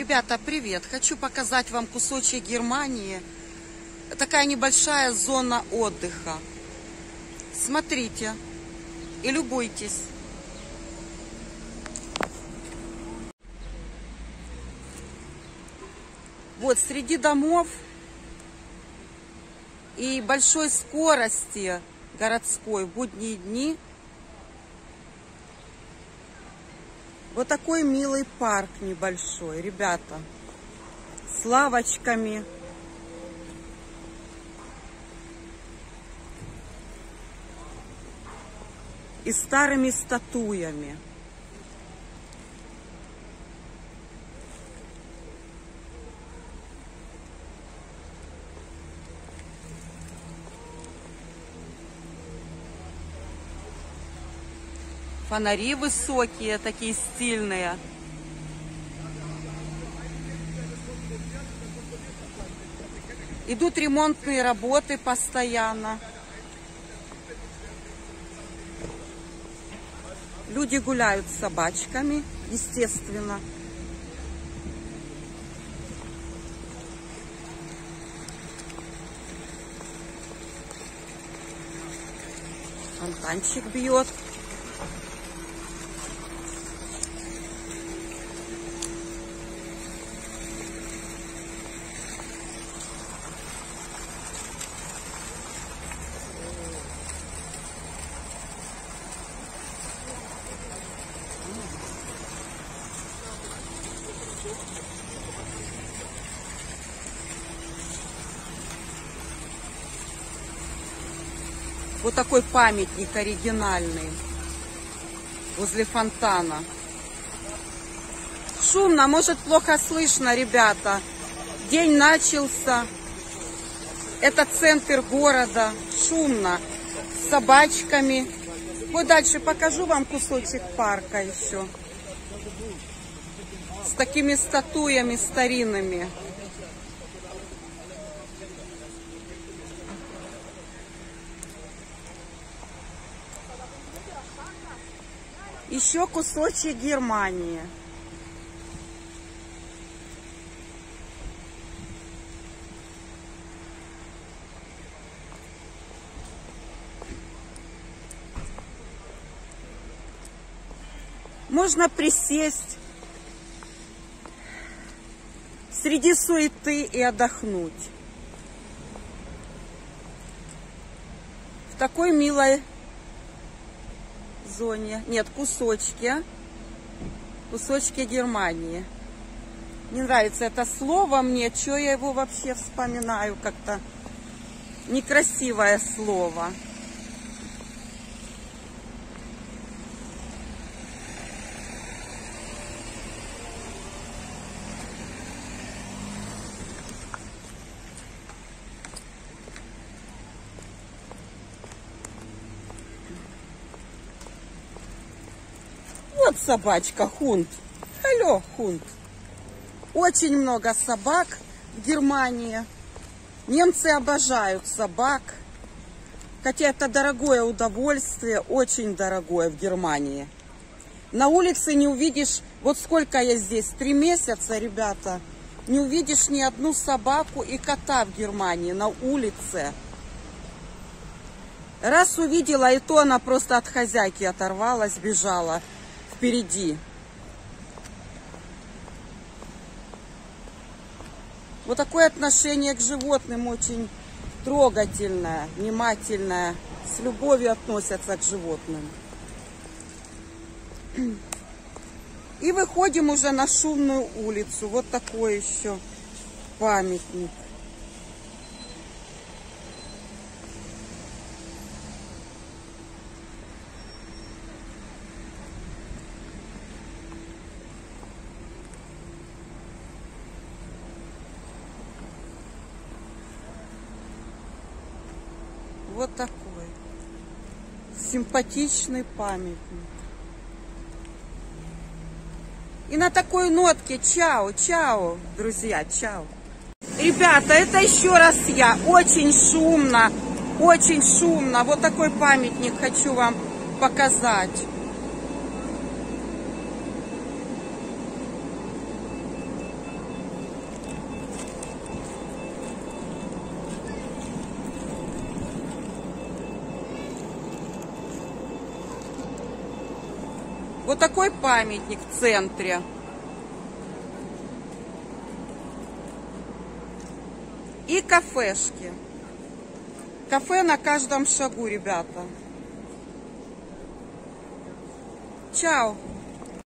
Ребята, привет! Хочу показать вам кусочек Германии. Такая небольшая зона отдыха. Смотрите и любуйтесь. Вот среди домов и большой скорости городской в будние дни вот такой милый парк небольшой, ребята, с лавочками. И старыми статуями. Фонари высокие, такие стильные. Идут ремонтные работы постоянно. Люди гуляют с собачками, естественно. Фонтанчик бьет. Вот такой памятник оригинальный возле фонтана. Шумно, может, плохо слышно, ребята. День начался. Это центр города. Шумно. С собачками. Вот дальше покажу вам кусочек парка еще. С такими статуями старинными. Еще кусочек Германии. Можно присесть среди суеты и отдохнуть. В такой милой зоне. Нет, кусочки Германии. Не нравится это слово мне, что я его вообще вспоминаю, как-то некрасивое слово. Вот собачка, Хунд. Алло, Хунд. Очень много собак в Германии. Немцы обожают собак. Хотя это дорогое удовольствие, очень дорогое в Германии. На улице не увидишь, вот сколько я здесь, 3 месяца, ребята, не увидишь ни одну собаку и кота в Германии на улице. Раз увидела, и то она просто от хозяйки оторвалась, бежала впереди. Вот такое отношение к животным очень трогательное, внимательное, с любовью относятся к животным. И выходим уже на шумную улицу. Вот такой еще памятник. Вот такой симпатичный памятник. И на такой нотке чао, чао, друзья, чао. Ребята, это еще раз я. Очень шумно, очень шумно. Вот такой памятник хочу вам показать. Вот такой памятник в центре. И кафешки. Кафе на каждом шагу, ребята. Чао!